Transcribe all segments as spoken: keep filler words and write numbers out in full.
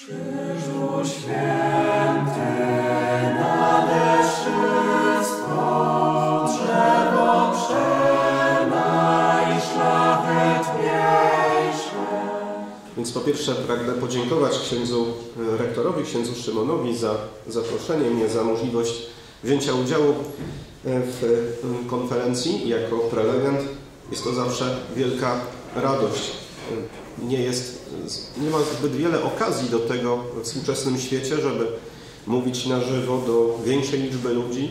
Krzyżu święty, nade wszystko, drzewo przenajszlachetniejsze. Więc po pierwsze pragnę podziękować księdzu rektorowi, księdzu Szymonowi za zaproszenie mnie, za możliwość wzięcia udziału w konferencji jako prelegent. Jest to zawsze wielka radość. Nie jest, nie ma zbyt wiele okazji do tego w współczesnym świecie, żeby mówić na żywo do większej liczby ludzi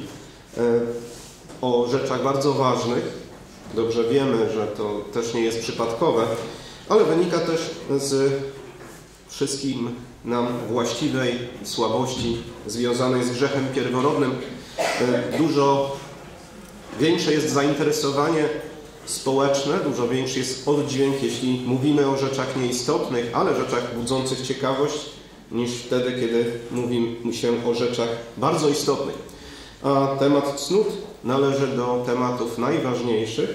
o rzeczach bardzo ważnych. Dobrze wiemy, że to też nie jest przypadkowe, ale wynika też z wszystkim nam właściwej słabości związanej z grzechem pierworodnym. Dużo większe jest zainteresowanie społeczne, dużo większy jest oddźwięk, jeśli mówimy o rzeczach nieistotnych, ale rzeczach budzących ciekawość, niż wtedy, kiedy mówi się o rzeczach bardzo istotnych. A temat cnót należy do tematów najważniejszych.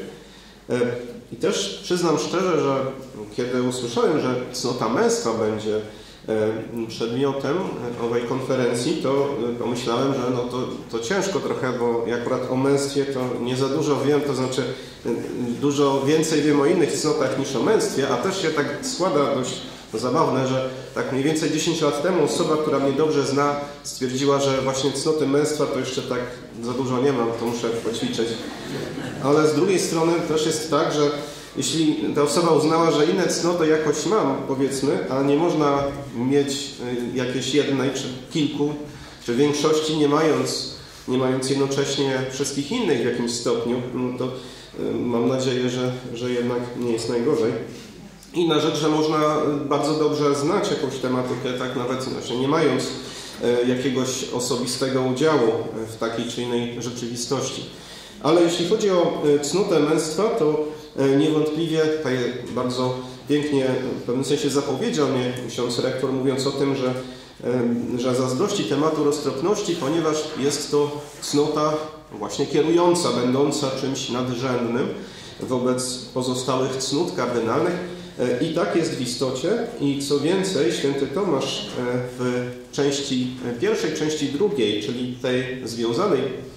I też przyznam szczerze, że kiedy usłyszałem, że cnota męska będzie przedmiotem owej konferencji, to pomyślałem, że no to, to ciężko trochę, bo akurat o męstwie to nie za dużo wiem, to znaczy dużo więcej wiem o innych cnotach niż o męstwie, a też się tak składa dość zabawne, że tak mniej więcej dziesięć lat temu osoba, która mnie dobrze zna, stwierdziła, że właśnie cnoty męstwa to jeszcze tak za dużo nie mam, to muszę poćwiczyć. Ale z drugiej strony też jest tak, że jeśli ta osoba uznała, że inne cnoty jakoś mam, powiedzmy, a nie można mieć jakiejś jednej, czy kilku, czy większości, nie mając, nie mając jednocześnie wszystkich innych w jakimś stopniu, no to mam nadzieję, że, że jednak nie jest najgorzej. Inna rzecz, że można bardzo dobrze znać jakąś tematykę, tak nawet znaczy nie mając jakiegoś osobistego udziału w takiej czy innej rzeczywistości. Ale jeśli chodzi o cnotę męstwa, to niewątpliwie tutaj bardzo pięknie w pewnym sensie zapowiedział mnie ksiądz rektor, mówiąc o tym, że, że zazdrości tematu roztropności, ponieważ jest to cnota właśnie kierująca, będąca czymś nadrzędnym wobec pozostałych cnót kardynalnych. I tak jest w istocie. I co więcej, święty Tomasz w części pierwszej, części drugiej, czyli tej związanej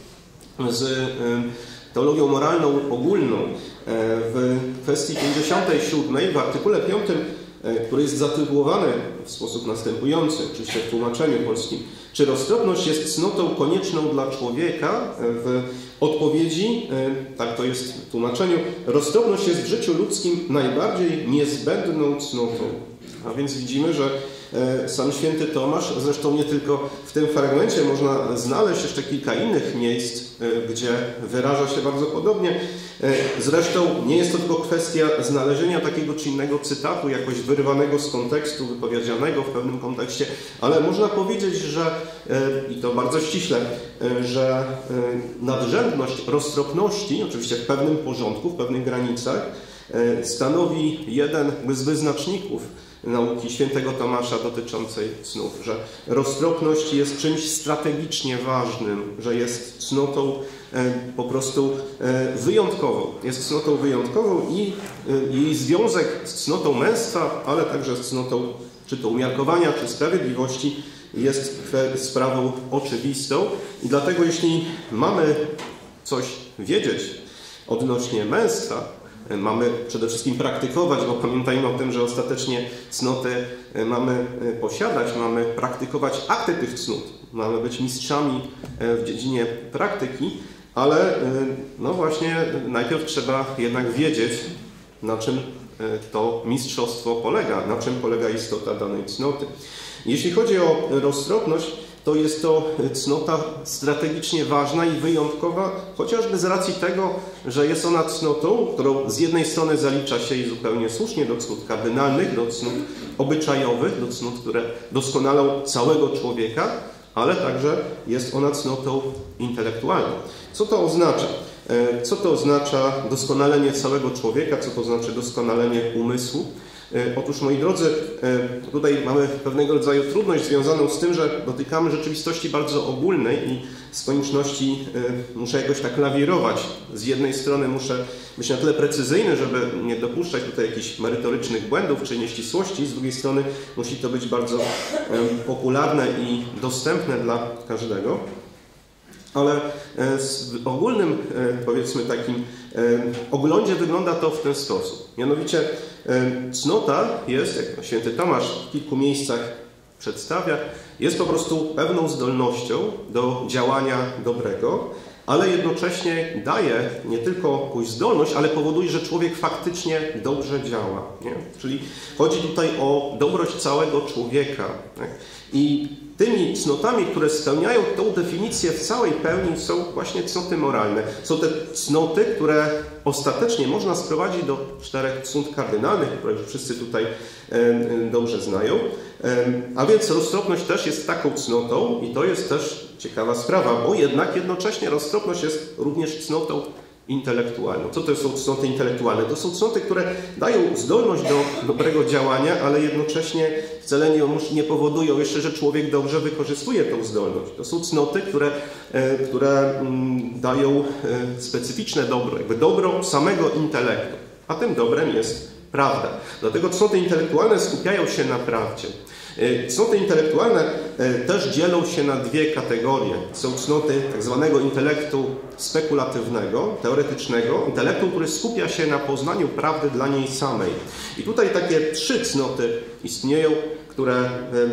z teologią moralną ogólną, w kwestii pięćdziesiątej siódmej, w artykule piątym, który jest zatytułowany w sposób następujący, oczywiście w tłumaczeniu polskim: czy roztropność jest cnotą konieczną dla człowieka? W odpowiedzi, tak to jest w tłumaczeniu, roztropność jest w życiu ludzkim najbardziej niezbędną cnotą. A więc widzimy, że sam święty Tomasz, zresztą nie tylko w tym fragmencie, można znaleźć jeszcze kilka innych miejsc, gdzie wyraża się bardzo podobnie. Zresztą nie jest to tylko kwestia znalezienia takiego czy innego cytatu, jakoś wyrwanego z kontekstu, wypowiedzianego w pewnym kontekście, ale można powiedzieć, że, i to bardzo ściśle, że nadrzędność roztropności, oczywiście w pewnym porządku, w pewnych granicach, stanowi jeden z wyznaczników nauki świętego Tomasza dotyczącej cnót, że roztropność jest czymś strategicznie ważnym, że jest cnotą po prostu wyjątkową. Jest cnotą wyjątkową i jej związek z cnotą męstwa, ale także z cnotą czy to umiarkowania, czy sprawiedliwości jest sprawą oczywistą. I dlatego jeśli mamy coś wiedzieć odnośnie męstwa, mamy przede wszystkim praktykować, bo pamiętajmy o tym, że ostatecznie cnoty mamy posiadać, mamy praktykować akty tych cnót. Mamy być mistrzami w dziedzinie praktyki, ale no właśnie najpierw trzeba jednak wiedzieć, na czym to mistrzostwo polega, na czym polega istota danej cnoty. Jeśli chodzi o roztropność, to jest to cnota strategicznie ważna i wyjątkowa, chociażby z racji tego, że jest ona cnotą, którą z jednej strony zalicza się i zupełnie słusznie do cnót kardynalnych, do cnót obyczajowych, do cnót, które doskonalą całego człowieka, ale także jest ona cnotą intelektualną. Co to oznacza? Co to oznacza doskonalenie całego człowieka? Co to znaczy doskonalenie umysłu? Otóż, moi drodzy, tutaj mamy pewnego rodzaju trudność związaną z tym, że dotykamy rzeczywistości bardzo ogólnej i z konieczności muszę jakoś tak lawirować. Z jednej strony muszę być na tyle precyzyjny, żeby nie dopuszczać tutaj jakichś merytorycznych błędów czy nieścisłości, z drugiej strony musi to być bardzo popularne i dostępne dla każdego. Ale w ogólnym, powiedzmy, takim oglądzie wygląda to w ten sposób. Mianowicie cnota jest, jak święty Tomasz w kilku miejscach przedstawia, jest po prostu pewną zdolnością do działania dobrego, ale jednocześnie daje nie tylko jakąś zdolność, ale powoduje, że człowiek faktycznie dobrze działa. Nie? Czyli chodzi tutaj o dobroć całego człowieka. Tak? I tymi cnotami, które spełniają tą definicję w całej pełni, są właśnie cnoty moralne. Są te cnoty, które ostatecznie można sprowadzić do czterech cnót kardynalnych, które już wszyscy tutaj dobrze znają. A więc roztropność też jest taką cnotą i to jest też ciekawa sprawa, bo jednak jednocześnie roztropność jest również cnotą intelektualną. Co to są cnoty intelektualne? To są cnoty, które dają zdolność do dobrego działania, ale jednocześnie wcale nie, nie powodują jeszcze, że człowiek dobrze wykorzystuje tą zdolność. To są cnoty, które, które dają specyficzne dobro, jakby dobro samego intelektu. A tym dobrem jest prawda. Dlatego cnoty intelektualne skupiają się na prawdzie. Cnoty intelektualne też dzielą się na dwie kategorie. Są cnoty tak zwanego intelektu spekulatywnego, teoretycznego, intelektu, który skupia się na poznaniu prawdy dla niej samej. I tutaj takie trzy cnoty istnieją, które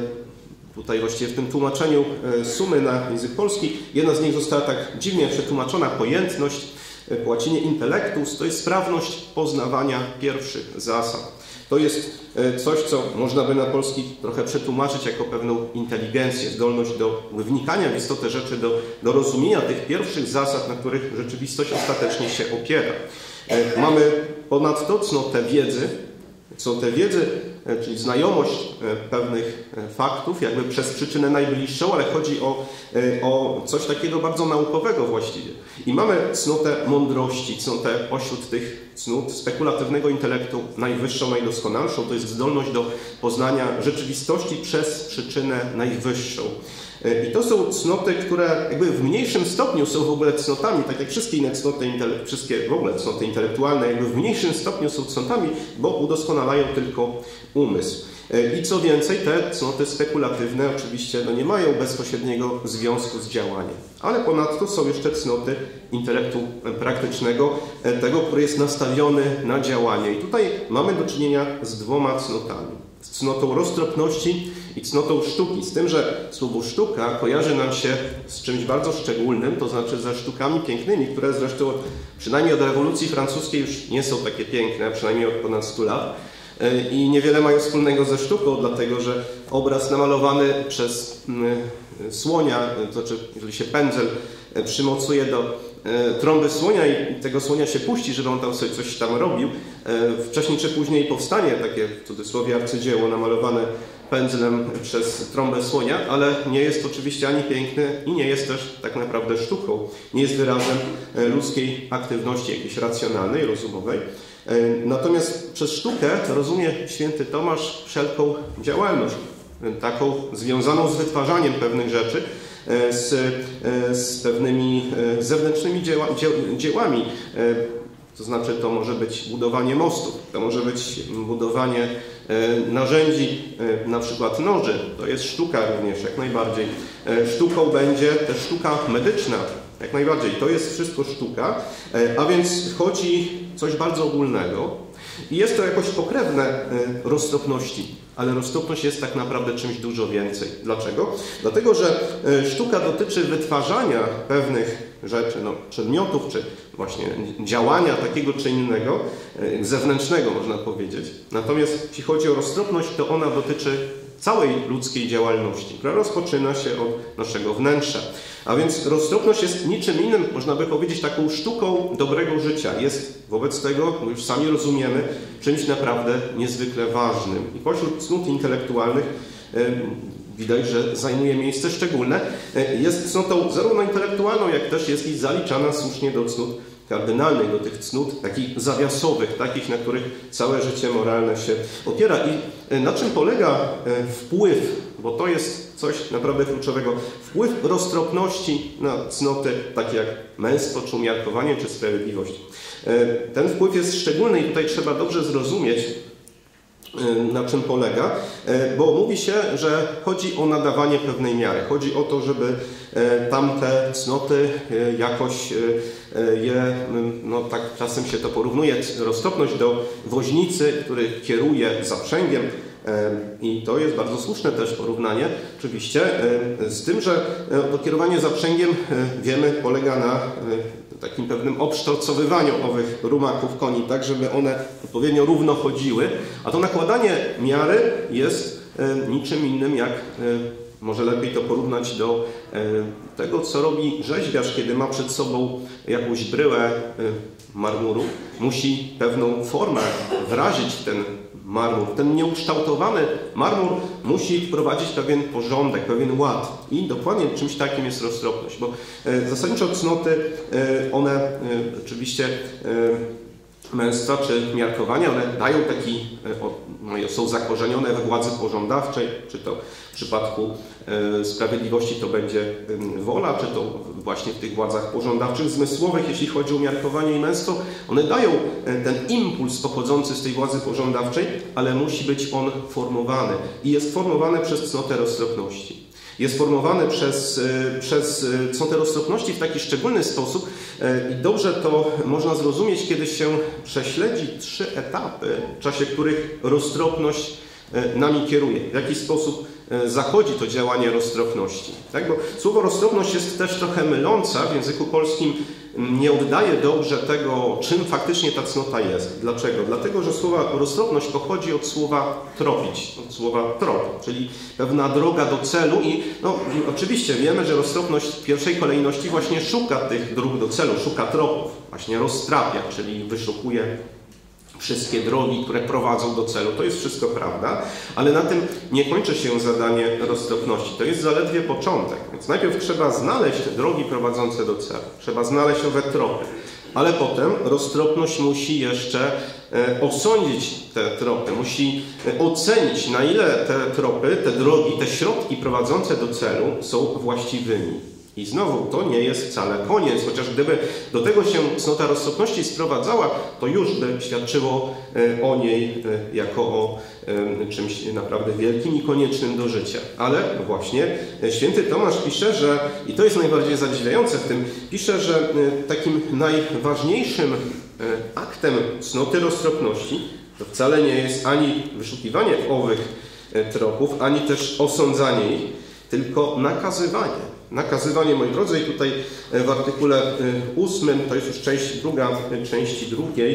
tutaj właściwie w tym tłumaczeniu sumy na język polski, jedna z nich została tak dziwnie przetłumaczona, pojętność, po łacinie intellectus, to jest sprawność poznawania pierwszych zasad. To jest coś, co można by na polski trochę przetłumaczyć jako pewną inteligencję, zdolność do wnikania w istotę rzeczy, do, do rozumienia tych pierwszych zasad, na których rzeczywistość ostatecznie się opiera. Mamy ponadto cnotę wiedzy, cnotę wiedzy, czyli znajomość pewnych faktów, jakby przez przyczynę najbliższą, ale chodzi o, o coś takiego bardzo naukowego właściwie. I mamy cnotę mądrości, cnotę pośród tych cnót spekulatywnego intelektu najwyższą, najdoskonalszą. To jest zdolność do poznania rzeczywistości przez przyczynę najwyższą. I to są cnoty, które jakby w mniejszym stopniu są w ogóle cnotami, tak jak wszystkie inne cnoty, wszystkie w ogóle cnoty intelektualne, jakby w mniejszym stopniu są cnotami, bo udoskonalają tylko umysł. I co więcej, te cnoty spekulatywne oczywiście no nie mają bezpośredniego związku z działaniem. Ale ponadto są jeszcze cnoty intelektu praktycznego, tego, który jest nastawiony na działanie. I tutaj mamy do czynienia z dwoma cnotami. Z cnotą roztropności i cnotą sztuki. Z tym, że słowo sztuka kojarzy nam się z czymś bardzo szczególnym, to znaczy ze sztukami pięknymi, które zresztą przynajmniej od rewolucji francuskiej już nie są takie piękne, przynajmniej od ponad stu lat. I niewiele mają wspólnego ze sztuką, dlatego że obraz namalowany przez słonia, to znaczy jeżeli się pędzel przymocuje do trąby słonia i tego słonia się puści, żeby on tam sobie coś tam robił, wcześniej czy później powstanie takie w cudzysłowie arcydzieło namalowane pędzlem przez trąbę słonia, ale nie jest oczywiście ani piękny i nie jest też tak naprawdę sztuką. Nie jest wyrazem ludzkiej aktywności jakiejś racjonalnej, rozumowej. Natomiast przez sztukę rozumie święty Tomasz wszelką działalność, taką związaną z wytwarzaniem pewnych rzeczy, z, z pewnymi zewnętrznymi dzieła, dziełami. To znaczy to może być budowanie mostów, to może być budowanie narzędzi, na przykład noży. To jest sztuka również, jak najbardziej. Sztuką będzie też sztuka medyczna, jak najbardziej. To jest wszystko sztuka, a więc chodzi coś bardzo ogólnego i jest to jakoś pokrewne roztropności, ale roztropność jest tak naprawdę czymś dużo więcej. Dlaczego? Dlatego, że sztuka dotyczy wytwarzania pewnych rzeczy, no, przedmiotów, czy właśnie działania takiego czy innego, zewnętrznego można powiedzieć. Natomiast jeśli chodzi o roztropność, to ona dotyczy całej ludzkiej działalności, która rozpoczyna się od naszego wnętrza. A więc roztropność jest niczym innym, można by powiedzieć, taką sztuką dobrego życia. Jest wobec tego, no już sami rozumiemy, czymś naprawdę niezwykle ważnym. I pośród cnót intelektualnych widać, że zajmuje miejsce szczególne. Jest cnotą zarówno intelektualną, jak też jest i zaliczana słusznie do cnót kardynalnych, do tych cnót takich zawiasowych, takich, na których całe życie moralne się opiera. I na czym polega wpływ, bo to jest coś naprawdę kluczowego, wpływ roztropności na cnoty, takie jak męstwo, czy umiarkowanie, czy sprawiedliwość. Ten wpływ jest szczególny i tutaj trzeba dobrze zrozumieć, na czym polega, bo mówi się, że chodzi o nadawanie pewnej miary. Chodzi o to, żeby tamte cnoty jakoś je, no tak czasem się to porównuje, roztropność do woźnicy, który kieruje zaprzęgiem. I to jest bardzo słuszne też porównanie, oczywiście, z tym, że to kierowanie zaprzęgiem, wiemy, polega na takim pewnym obsztorcowywaniu owych rumaków koni, tak żeby one odpowiednio równo chodziły, a to nakładanie miary jest niczym innym jak, może lepiej to porównać do tego, co robi rzeźbiarz, kiedy ma przed sobą jakąś bryłę marmuru, musi pewną formę wrazić w ten marmur. Ten nieukształtowany marmur musi wprowadzić pewien porządek, pewien ład. I dokładnie czymś takim jest roztropność, bo zasadniczo cnoty, one oczywiście męstwa czy miarkowania, one dają taki, są zakorzenione we władzy pożądawczej, czy to w przypadku sprawiedliwości to będzie wola, czy to właśnie w tych władzach pożądawczych, zmysłowych, jeśli chodzi o miarkowanie i męstwo, one dają ten impuls pochodzący z tej władzy pożądawczej, ale musi być on formowany i jest formowany przez cnotę roztropności. Jest formowany przez, przez cnotę roztropności w taki szczególny sposób i dobrze to można zrozumieć, kiedy się prześledzi trzy etapy, w czasie których roztropność nami kieruje. W jaki sposób zachodzi to działanie roztropności. Tak? Bo słowo roztropność jest też trochę myląca, w języku polskim nie oddaje dobrze tego, czym faktycznie ta cnota jest. Dlaczego? Dlatego, że słowa roztropność pochodzi od słowa tropić, od słowa trop, czyli pewna droga do celu i no, oczywiście wiemy, że roztropność w pierwszej kolejności właśnie szuka tych dróg do celu, szuka tropów, właśnie roztrapia, czyli wyszukuje wszystkie drogi, które prowadzą do celu. To jest wszystko prawda, ale na tym nie kończy się zadanie roztropności. To jest zaledwie początek. Więc najpierw trzeba znaleźć drogi prowadzące do celu. Trzeba znaleźć owe tropy. Ale potem roztropność musi jeszcze osądzić te tropy. Musi ocenić, na ile te tropy, te drogi, te środki prowadzące do celu są właściwymi. I znowu, to nie jest wcale koniec, chociaż gdyby do tego się cnota roztropności sprowadzała, to już by świadczyło o niej jako o czymś naprawdę wielkim i koniecznym do życia. Ale właśnie święty Tomasz pisze, że, i to jest najbardziej zadziwiające w tym, pisze, że takim najważniejszym aktem cnoty roztropności to wcale nie jest ani wyszukiwanie owych tropów, ani też osądzanie ich, tylko nakazywanie. Nakazywanie, moi drodzy, i tutaj w artykule ósmym, to jest już część druga, części drugiej,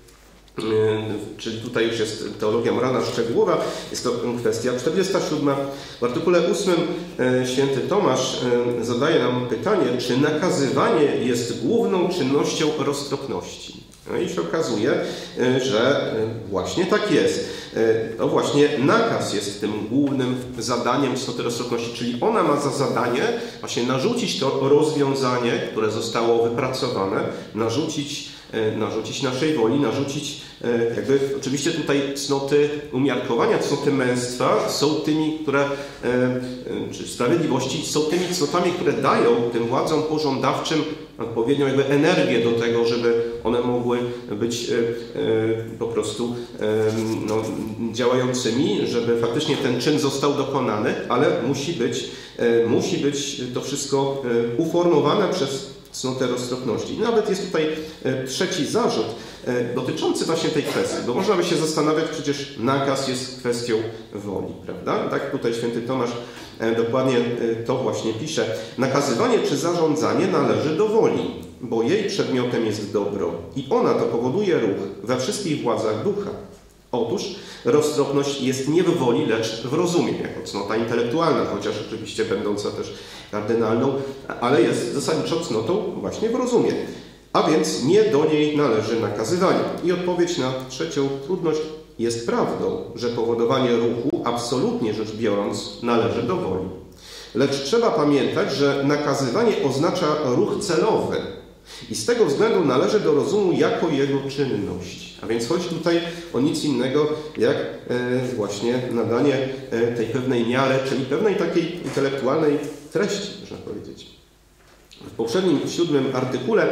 czyli tutaj już jest teologia moralna szczegółowa, jest to kwestia czterdziesta siódma. W artykule ósmym święty Tomasz zadaje nam pytanie, czy nakazywanie jest główną czynnością roztropności. No i się okazuje, że właśnie tak jest. To właśnie nakaz jest tym głównym zadaniem cnoty roztropności, czyli ona ma za zadanie właśnie narzucić to rozwiązanie, które zostało wypracowane, narzucić, narzucić naszej woli, narzucić jakby, oczywiście tutaj cnoty umiarkowania, cnoty męstwa są tymi, które, czy sprawiedliwości, są tymi cnotami, które dają tym władzom pożądawczym odpowiednią jakby energię do tego, żeby one mogły być po prostu no, działającymi, żeby faktycznie ten czyn został dokonany, ale musi być, musi być to wszystko uformowane przez cnotę roztropności. I nawet jest tutaj trzeci zarzut dotyczący właśnie tej kwestii, bo można by się zastanawiać, przecież nakaz jest kwestią woli, prawda? Tak tutaj święty Tomasz dokładnie to właśnie pisze. Nakazywanie czy zarządzanie należy do woli, bo jej przedmiotem jest dobro i ona to powoduje ruch we wszystkich władzach ducha. Otóż roztropność jest nie w woli, lecz w rozumie, jako cnota intelektualna, chociaż oczywiście będąca też kardynalną, ale jest zasadniczo cnotą właśnie w rozumie. A więc nie do niej należy nakazywanie. I odpowiedź na trzecią trudność jest prawdą, że powodowanie ruchu, absolutnie rzecz biorąc, należy do woli. Lecz trzeba pamiętać, że nakazywanie oznacza ruch celowy, I z tego względu należy do rozumu jako jego czynność. A więc chodzi tutaj o nic innego, jak właśnie nadanie tej pewnej miary, czyli pewnej takiej intelektualnej treści, można powiedzieć. W poprzednim, siódmym artykule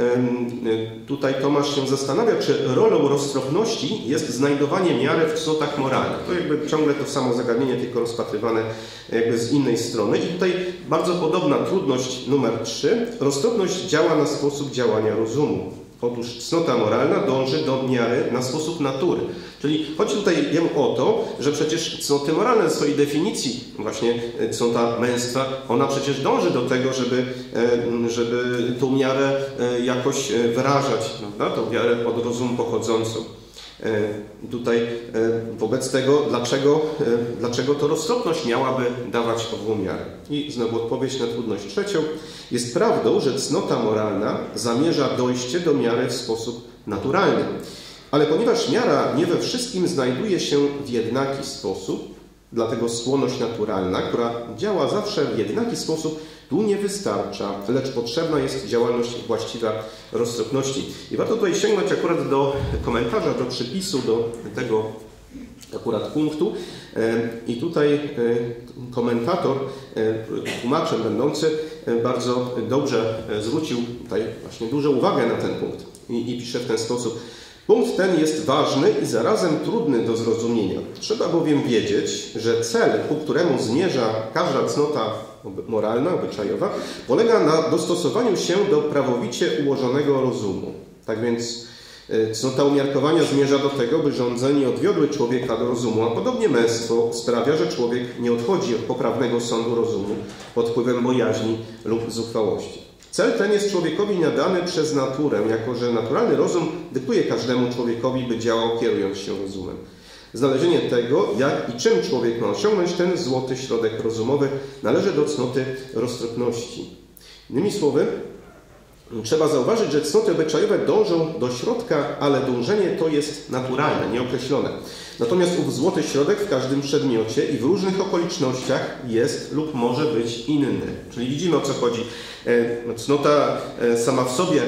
tutaj Tomasz się zastanawia, czy rolą roztropności jest znajdowanie miary w cnotach moralnych. To jakby ciągle to samo zagadnienie, tylko rozpatrywane jakby z innej strony. I tutaj bardzo podobna trudność numer trzy. Roztropność działa na sposób działania rozumu. Otóż cnota moralna dąży do miary na sposób natury. Czyli chodzi tutaj o to, że przecież cnoty moralne w swojej definicji, właśnie cnota męstwa, ona przecież dąży do tego, żeby, żeby tą miarę jakoś wyrażać, prawda? Tą miarę od rozumu pochodzącą. Tutaj wobec tego, dlaczego, dlaczego to roztropność miałaby dawać ową miarę? I znowu odpowiedź na trudność trzecią. Jest prawdą, że cnota moralna zamierza dojście do miary w sposób naturalny. Ale ponieważ miara nie we wszystkim znajduje się w jednaki sposób, dlatego skłonność naturalna, która działa zawsze w jednaki sposób, tu nie wystarcza, lecz potrzebna jest działalność właściwa roztropności. I warto tutaj sięgnąć akurat do komentarza, do przypisu, do tego akurat punktu. I tutaj komentator, tłumaczem będący, bardzo dobrze zwrócił tutaj właśnie dużą uwagę na ten punkt. I, i pisze w ten sposób. Punkt ten jest ważny i zarazem trudny do zrozumienia. Trzeba bowiem wiedzieć, że cel, ku któremu zmierza każda cnota moralna, obyczajowa, polega na dostosowaniu się do prawowicie ułożonego rozumu. Tak więc cnota umiarkowania zmierza do tego, by rządze nie odwiodły człowieka do rozumu, a podobnie męstwo sprawia, że człowiek nie odchodzi od poprawnego sądu rozumu pod wpływem bojaźni lub zuchwałości. Cel ten jest człowiekowi nadany przez naturę, jako że naturalny rozum dyktuje każdemu człowiekowi, by działał kierując się rozumem. Znalezienie tego, jak i czym człowiek ma osiągnąć ten złoty środek rozumowy, należy do cnoty roztropności. Innymi słowy, trzeba zauważyć, że cnoty obyczajowe dążą do środka, ale dążenie to jest naturalne, nieokreślone. Natomiast ów złoty środek w każdym przedmiocie i w różnych okolicznościach jest lub może być inny. Czyli widzimy, o co chodzi. Cnota sama w sobie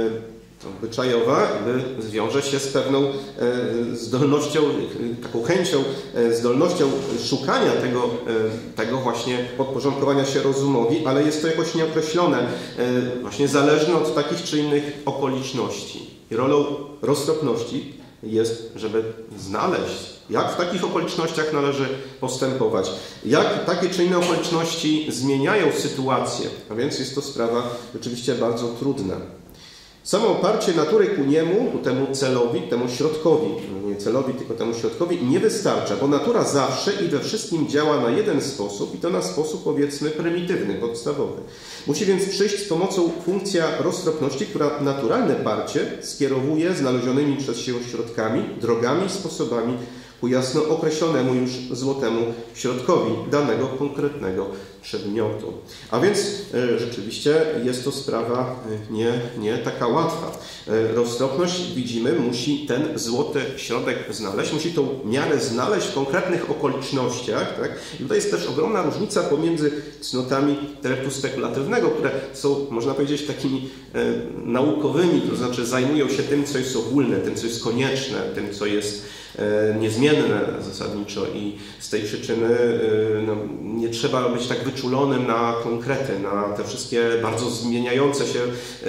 obyczajowa zwiąże się z pewną zdolnością, taką chęcią, zdolnością szukania tego, tego właśnie podporządkowania się rozumowi, ale jest to jakoś nieokreślone, właśnie zależne od takich czy innych okoliczności. I rolą roztropności jest, żeby znaleźć, jak w takich okolicznościach należy postępować, jak takie czy inne okoliczności zmieniają sytuację, a więc jest to sprawa rzeczywiście bardzo trudna. Samo oparcie natury ku niemu, ku temu celowi, temu środkowi, nie celowi, tylko temu środkowi, nie wystarcza, bo natura zawsze i we wszystkim działa na jeden sposób i to na sposób, powiedzmy, prymitywny, podstawowy. Musi więc przyjść z pomocą funkcja roztropności, która naturalne parcie skierowuje znalezionymi przez siebie środkami, drogami i sposobami ku jasno określonemu już złotemu środkowi danego konkretnego przedmiotu. A więc e, rzeczywiście jest to sprawa nie, nie taka łatwa. E, roztropność, widzimy, musi ten złoty środek znaleźć, musi tą miarę znaleźć w konkretnych okolicznościach. Tak? I tutaj jest też ogromna różnica pomiędzy cnotami intelektu spekulatywnego, które są, można powiedzieć, takimi e, naukowymi, to znaczy zajmują się tym, co jest ogólne, tym, co jest konieczne, tym, co jest niezmienne zasadniczo i z tej przyczyny no, nie trzeba być tak wyczulonym na konkrety, na te wszystkie bardzo zmieniające się,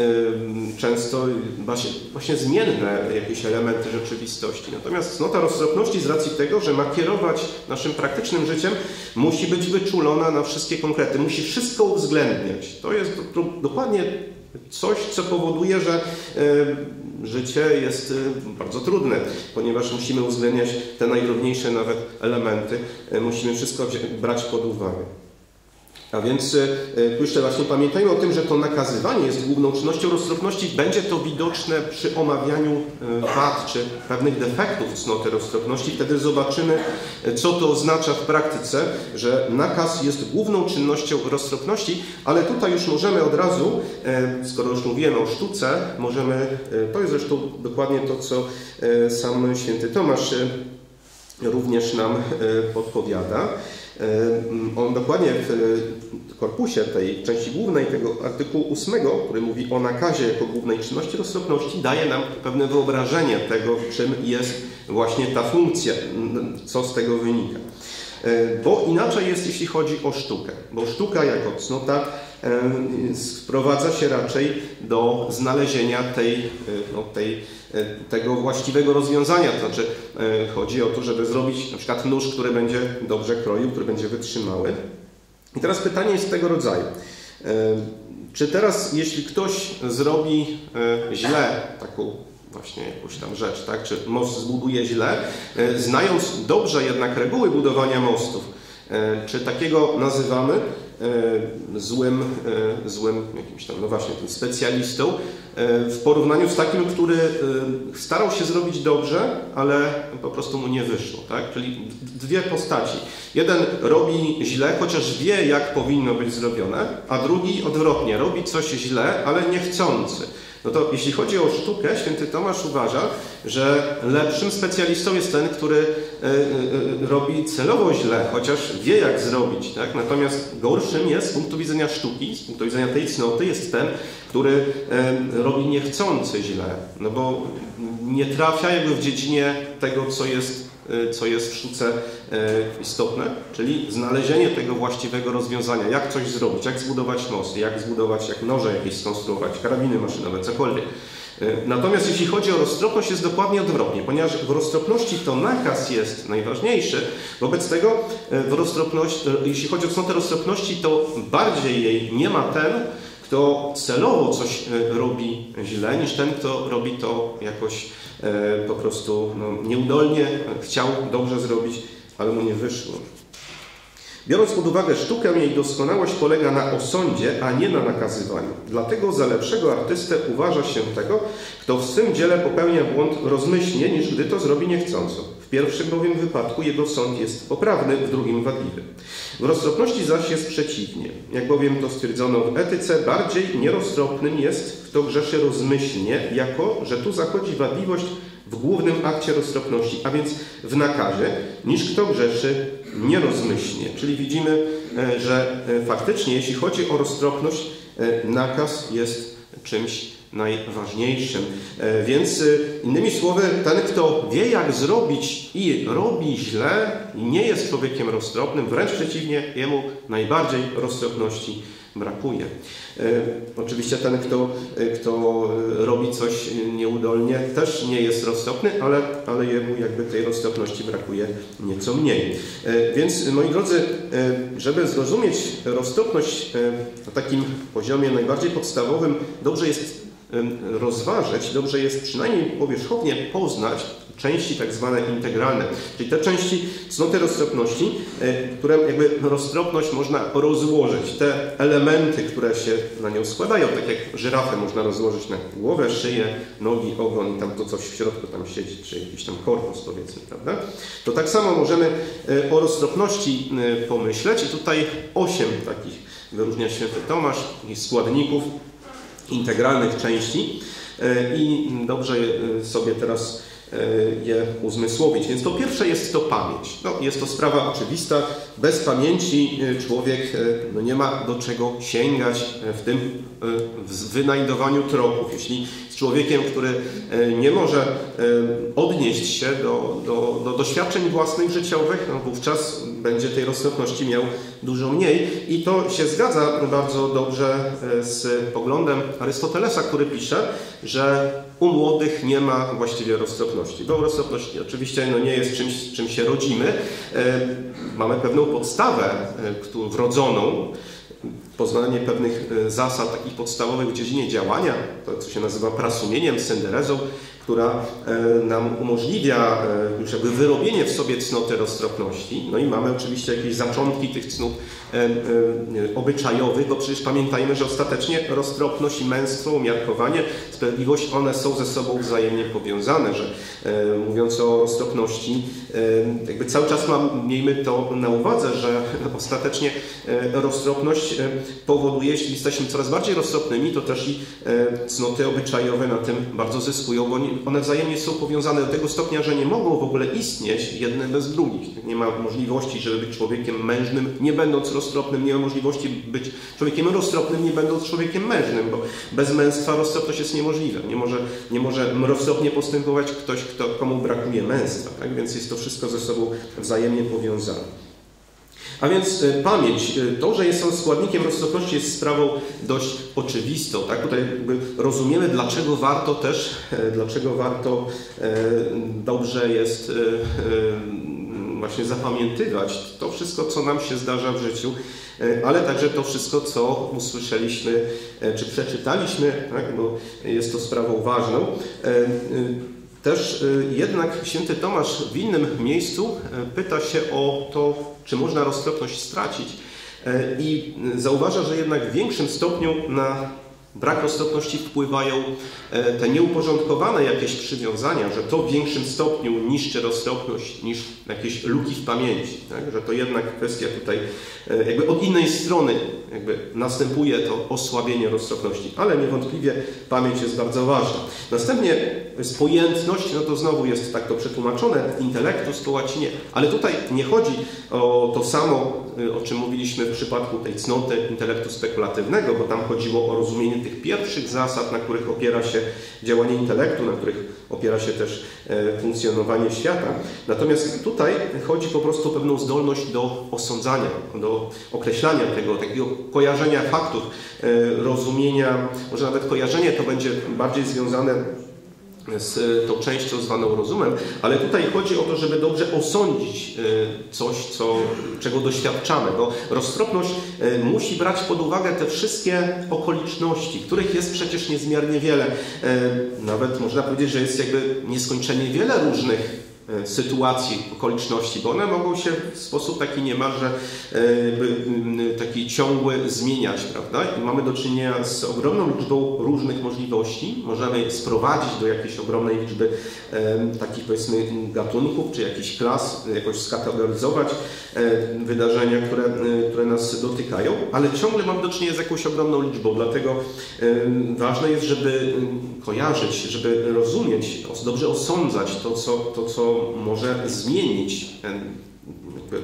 często właśnie zmienne jakieś elementy rzeczywistości. Natomiast cnota roztropności z racji tego, że ma kierować naszym praktycznym życiem, musi być wyczulona na wszystkie konkrety, musi wszystko uwzględniać. To jest dokładnie coś, co powoduje, że życie jest bardzo trudne, ponieważ musimy uwzględniać te najdrobniejsze nawet elementy, musimy wszystko brać pod uwagę. A więc tu jeszcze właśnie pamiętajmy o tym, że to nakazywanie jest główną czynnością roztropności. Będzie to widoczne przy omawianiu wad czy pewnych defektów cnoty roztropności. Wtedy zobaczymy, co to oznacza w praktyce, że nakaz jest główną czynnością roztropności, ale tutaj już możemy od razu, skoro już mówiłem o sztuce, możemy, to jest zresztą dokładnie to, co sam święty Tomasz również nam podpowiada. On dokładnie w korpusie tej części głównej tego artykułu ósmego, który mówi o nakazie jako głównej czynności roztropności, daje nam pewne wyobrażenie tego, czym jest właśnie ta funkcja, co z tego wynika. Bo inaczej jest, jeśli chodzi o sztukę. Bo sztuka jako cnota sprowadza się raczej do znalezienia tej, no, tej, tego właściwego rozwiązania. To znaczy chodzi o to, żeby zrobić na przykład nóż, który będzie dobrze kroił, który będzie wytrzymały. I teraz pytanie jest tego rodzaju. Czy teraz, jeśli ktoś zrobi źle taką właśnie jakąś tam rzecz, tak? Czy most zbuduje źle, znając dobrze jednak reguły budowania mostów, czy takiego nazywamy złym, złym jakimś tam, no właśnie, tym specjalistą, w porównaniu z takim, który starał się zrobić dobrze, ale po prostu mu nie wyszło, tak? Czyli dwie postaci. Jeden robi źle, chociaż wie, jak powinno być zrobione, a drugi odwrotnie, robi coś źle, ale niechcący. No to jeśli chodzi o sztukę, święty Tomasz uważa, że lepszym specjalistą jest ten, który y, y, robi celowo źle, chociaż wie, jak zrobić. Tak? Natomiast gorszym jest z punktu widzenia sztuki, z punktu widzenia tej cnoty, jest ten, który y, robi niechcący źle, no bo nie trafia jakby w dziedzinie tego, co jest co jest w sztuce istotne, czyli znalezienie tego właściwego rozwiązania, jak coś zrobić, jak zbudować most, jak zbudować, jak noże jakieś skonstruować, karabiny maszynowe, cokolwiek. Natomiast jeśli chodzi o roztropność, jest dokładnie odwrotnie, ponieważ w roztropności to nakaz jest najważniejszy, wobec tego w roztropności, jeśli chodzi o cnotę roztropności, to bardziej jej nie ma ten, kto celowo coś robi źle, niż ten, kto robi to jakoś po prostu no, nieudolnie, chciał dobrze zrobić, ale mu nie wyszło. Biorąc pod uwagę sztukę, jej doskonałość polega na osądzie, a nie na nakazywaniu. Dlatego za lepszego artystę uważa się tego, kto w swym dziele popełnia błąd rozmyślnie, niż gdy to zrobi niechcąco. W pierwszym bowiem wypadku jego sąd jest poprawny, w drugim wadliwy. W roztropności zaś jest przeciwnie. Jak bowiem to stwierdzono w etyce, bardziej nieroztropnym jest, kto grzeszy rozmyślnie, jako że tu zachodzi wadliwość w głównym akcie roztropności, a więc w nakazie, niż kto grzeszy nierozmyślnie. Czyli widzimy, że faktycznie, jeśli chodzi o roztropność, nakaz jest czymś najważniejszym. Więc innymi słowy, ten, kto wie, jak zrobić i robi źle, i nie jest człowiekiem roztropnym, wręcz przeciwnie, jemu najbardziej roztropności brakuje. Oczywiście ten, kto, kto robi coś nieudolnie, też nie jest roztropny, ale, ale jemu jakby tej roztropności brakuje nieco mniej. Więc, moi drodzy, żeby zrozumieć roztropność na takim poziomie najbardziej podstawowym, dobrze jest rozważyć, dobrze jest przynajmniej powierzchownie poznać części tak zwane integralne, czyli te części cnoty roztropności, które jakby roztropność można rozłożyć, te elementy, które się na nią składają, tak jak żyrafę można rozłożyć na głowę, szyję, nogi, ogon i tam to coś w środku tam siedzi, czy jakiś tam korpus, powiedzmy, prawda? To tak samo możemy o roztropności pomyśleć i tutaj osiem takich wyróżnia święty Tomasz, takich składników integralnych części i dobrze sobie teraz je uzmysłowić. Więc to pierwsze jest to pamięć. No, jest to sprawa oczywista. Bez pamięci człowiek no, nie ma do czego sięgać w tym w wynajdowaniu tropów. Jeśli z człowiekiem, który nie może odnieść się do, do, do doświadczeń własnych życiowych, no, wówczas będzie tej roztropności miał dużo mniej. I to się zgadza bardzo dobrze z poglądem Arystotelesa, który pisze, że u młodych nie ma właściwie roztropności. Bo roztropność oczywiście no, nie jest czymś, czym się rodzimy. Mamy pewną podstawę wrodzoną, poznanie pewnych zasad takich podstawowych w dziedzinie działania, to co się nazywa prasumieniem, synderezą, która nam umożliwia już jakby wyrobienie w sobie cnoty roztropności. No i mamy oczywiście jakieś zaczątki tych cnót obyczajowych, bo przecież pamiętajmy, że ostatecznie roztropność i męstwo, umiarkowanie, sprawiedliwość, one są ze sobą wzajemnie powiązane, że mówiąc o roztropności, jakby cały czas mam, miejmy to na uwadze, że ostatecznie roztropność powoduje, jeśli jesteśmy coraz bardziej roztropnymi, to też i cnoty obyczajowe na tym bardzo zyskują, bo one wzajemnie są powiązane do tego stopnia, że nie mogą w ogóle istnieć jedne bez drugich. Nie ma możliwości, żeby być człowiekiem mężnym, nie będąc roztropnym, nie ma możliwości być człowiekiem roztropnym, nie będąc człowiekiem mężnym, bo bez męstwa roztropność jest niemożliwa. Nie może, nie może roztropnie postępować ktoś, kto, komu brakuje męstwa. Tak? Więc jest to wszystko ze sobą wzajemnie powiązane. A więc pamięć, to, że jest on składnikiem roztropności, jest sprawą dość oczywistą. Tak? Tutaj jakby rozumiemy, dlaczego warto też, dlaczego warto dobrze jest właśnie zapamiętywać to wszystko, co nam się zdarza w życiu, ale także to wszystko, co usłyszeliśmy czy przeczytaliśmy, tak? Bo jest to sprawą ważną. Też jednak święty Tomasz w innym miejscu pyta się o to, czy można roztropność stracić i zauważa, że jednak w większym stopniu na brak roztropności wpływają te nieuporządkowane jakieś przywiązania, że to w większym stopniu niszczy roztropność niż jakieś luki w pamięci. Tak? Że to jednak kwestia tutaj jakby od innej strony jakby następuje to osłabienie roztropności, ale niewątpliwie pamięć jest bardzo ważna. Następnie pojętność, no to znowu jest tak to przetłumaczone, intelektus po łacinie, ale tutaj nie chodzi o to samo, o czym mówiliśmy w przypadku tej cnoty intelektu spekulatywnego, bo tam chodziło o rozumienie tych pierwszych zasad, na których opiera się działanie intelektu, na których opiera się też funkcjonowanie świata. Natomiast tutaj chodzi po prostu o pewną zdolność do osądzania, do określania tego, takiego kojarzenia faktów, rozumienia, może nawet kojarzenie to będzie bardziej związane z tą częścią zwaną rozumem, ale tutaj chodzi o to, żeby dobrze osądzić coś, co, czego doświadczamy, bo roztropność musi brać pod uwagę te wszystkie okoliczności, których jest przecież niezmiernie wiele. Nawet można powiedzieć, że jest jakby nieskończenie wiele różnych sytuacji, okoliczności, bo one mogą się w sposób taki niemalże taki ciągły zmieniać, prawda? I mamy do czynienia z ogromną liczbą różnych możliwości. Możemy sprowadzić do jakiejś ogromnej liczby takich, powiedzmy, gatunków, czy jakichś klas, jakoś skategoryzować wydarzenia, które, które nas dotykają, ale ciągle mamy do czynienia z jakąś ogromną liczbą, dlatego ważne jest, żeby kojarzyć, żeby rozumieć, dobrze osądzać to, co, to, co może zmienić jakby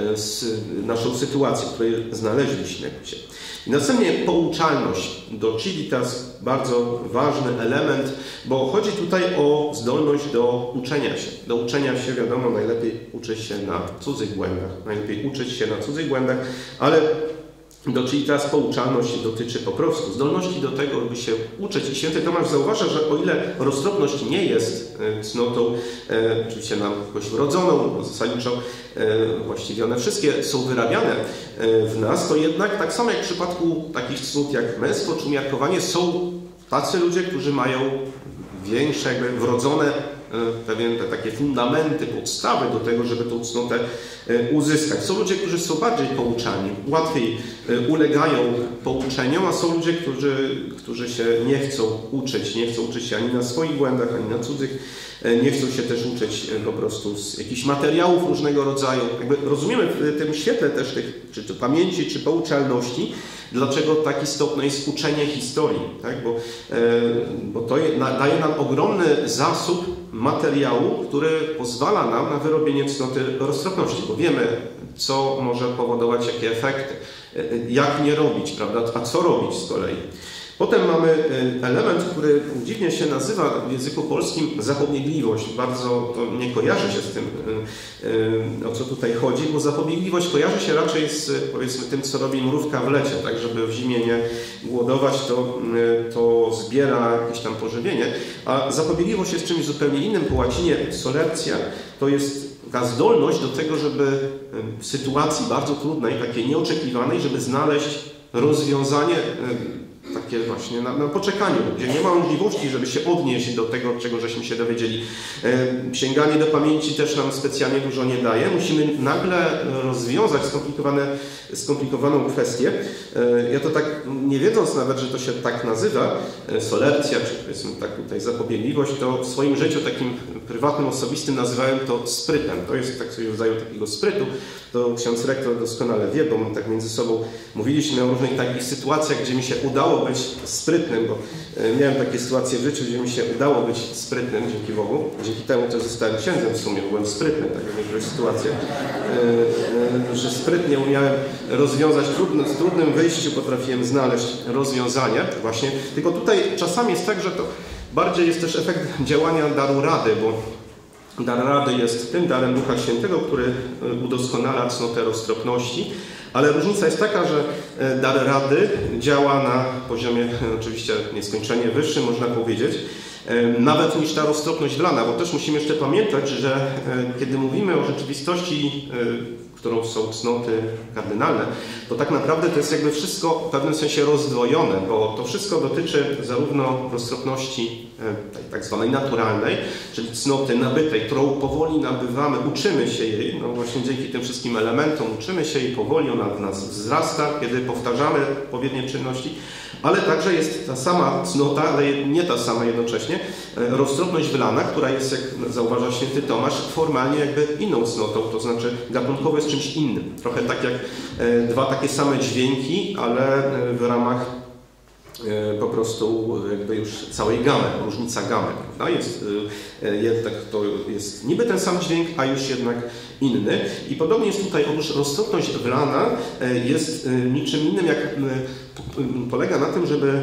naszą sytuację, w której znaleźliśmy się. I następnie pouczalność do Civitas, bardzo ważny element, bo chodzi tutaj o zdolność do uczenia się. Do uczenia się, wiadomo, najlepiej uczyć się na cudzych błędach, najlepiej uczyć się na cudzych błędach, ale do Civitas pouczalność dotyczy po prostu zdolności do tego, by się uczyć. I święty Tomasz zauważa, że o ile roztropność nie jest cnotą, e, oczywiście nam jakoś wrodzoną, zasadniczo e, właściwie one wszystkie są wyrabiane e, w nas, to jednak tak samo jak w przypadku takich cnót jak męstwo czy umiarkowanie, są tacy ludzie, którzy mają większe, jakby wrodzone pewien te takie fundamenty, podstawy do tego, żeby tą cnotę uzyskać. Są ludzie, którzy są bardziej pouczani, łatwiej ulegają pouczeniom, a są ludzie, którzy, którzy się nie chcą uczyć, nie chcą uczyć się ani na swoich błędach, ani na cudzych, nie chcą się też uczyć po prostu z jakichś materiałów różnego rodzaju. Jakby rozumiemy w tym świetle też tych, czy to pamięci, czy pouczalności, dlaczego tak istotne jest uczenie historii, tak? Bo, bo to daje nam ogromny zasób materiału, który pozwala nam na wyrobienie cnoty roztropności, bo wiemy, co może powodować jakie efekty, jak nie robić, prawda? A co robić z kolei. Potem mamy element, który dziwnie się nazywa w języku polskim zapobiegliwość. Bardzo to nie kojarzy się z tym, o co tutaj chodzi, bo zapobiegliwość kojarzy się raczej z, powiedzmy, tym, co robi mrówka w lecie, tak żeby w zimie nie głodować, to, to zbiera jakieś tam pożywienie. A zapobiegliwość jest czymś zupełnie innym. Po łacinie solertia to jest taka zdolność do tego, żeby w sytuacji bardzo trudnej, takiej nieoczekiwanej, żeby znaleźć rozwiązanie takie właśnie na, na poczekaniu, gdzie nie ma możliwości, żeby się odnieść do tego, czego żeśmy się dowiedzieli. Sięganie do pamięci też nam specjalnie dużo nie daje. Musimy nagle rozwiązać skomplikowane, skomplikowaną kwestię. Ja to tak, nie wiedząc nawet, że to się tak nazywa, solercja, czy powiedzmy tak tutaj zapobiegliwość, to w swoim życiu takim prywatnym, osobistym nazywałem to sprytem. To jest tak sobie rodzaju takiego sprytu. To ksiądz rektor doskonale wie, bo my tak między sobą mówiliśmy o różnych takich sytuacjach, gdzie mi się udało być być sprytnym, bo miałem takie sytuacje w życiu, gdzie mi się udało być sprytnym, dzięki Bogu. Dzięki temu też zostałem księdzem w sumie, byłem sprytny tak w niektórych sytuacjach, że sprytnie umiałem rozwiązać, trudno, w trudnym wyjściu potrafiłem znaleźć rozwiązanie właśnie. Tylko tutaj czasami jest tak, że to bardziej jest też efekt działania daru rady, bo dar rady jest tym darem Ducha Świętego, który udoskonala cnotę roztropności, ale różnica jest taka, że dar rady działa na poziomie oczywiście nieskończenie wyższym, można powiedzieć, nawet niż ta roztropność wlana, bo też musimy jeszcze pamiętać, że kiedy mówimy o rzeczywistości, którą są cnoty kardynalne, to tak naprawdę to jest jakby wszystko w pewnym sensie rozdwojone, bo to wszystko dotyczy zarówno roztropności tak zwanej naturalnej, czyli cnoty nabytej, którą powoli nabywamy, uczymy się jej, no właśnie dzięki tym wszystkim elementom uczymy się jej, powoli ona w nas wzrasta, kiedy powtarzamy odpowiednie czynności, ale także jest ta sama cnota, ale nie ta sama jednocześnie, roztropność wylana, która jest, jak zauważa święty Tomasz, formalnie jakby inną cnotą, to znaczy gatunkowo jest czymś innym. Trochę tak jak dwa takie same dźwięki, ale w ramach po prostu jakby już całej gamy, różnica gamy. Prawda? Jest, jednak to jest niby ten sam dźwięk, a już jednak inny. I podobnie jest tutaj, otóż roztropność wlana jest niczym innym, jak polega na tym, żeby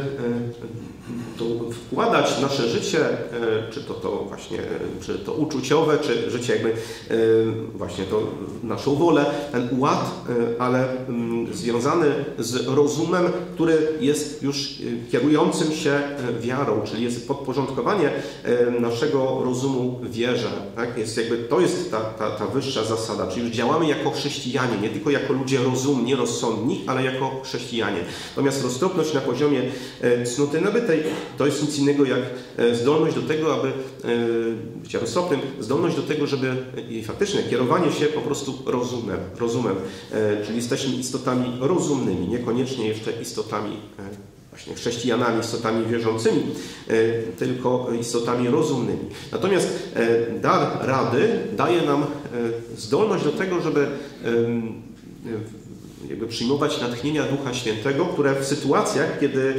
to wkładać w nasze życie, czy to, to właśnie, czy to uczuciowe, czy życie jakby właśnie to naszą wolę, ten ład, ale związany z rozumem, który jest już kierującym się wiarą, czyli jest podporządkowanie naszego rozumu wierze. Tak? Jest jakby, to jest ta, ta, ta wyższa zasada, czyli już działamy jako chrześcijanie, nie tylko jako ludzie rozumni, rozsądni, ale jako chrześcijanie. Natomiast roztropność na poziomie cnoty nabytej to jest nic innego jak zdolność do tego, aby bycie roztropnym, zdolność do tego, żeby i faktycznie kierowanie się po prostu rozumem, rozumem, czyli jesteśmy istotami rozumnymi, niekoniecznie jeszcze istotami właśnie chrześcijanami, istotami wierzącymi, tylko istotami rozumnymi. Natomiast dar rady daje nam zdolność do tego, żeby jakby przyjmować natchnienia Ducha Świętego, które w sytuacjach, kiedy